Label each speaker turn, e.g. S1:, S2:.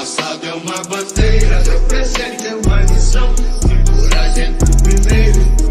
S1: passado é uma bandeira, meu presente é uma missão. Coragem pro primeiro.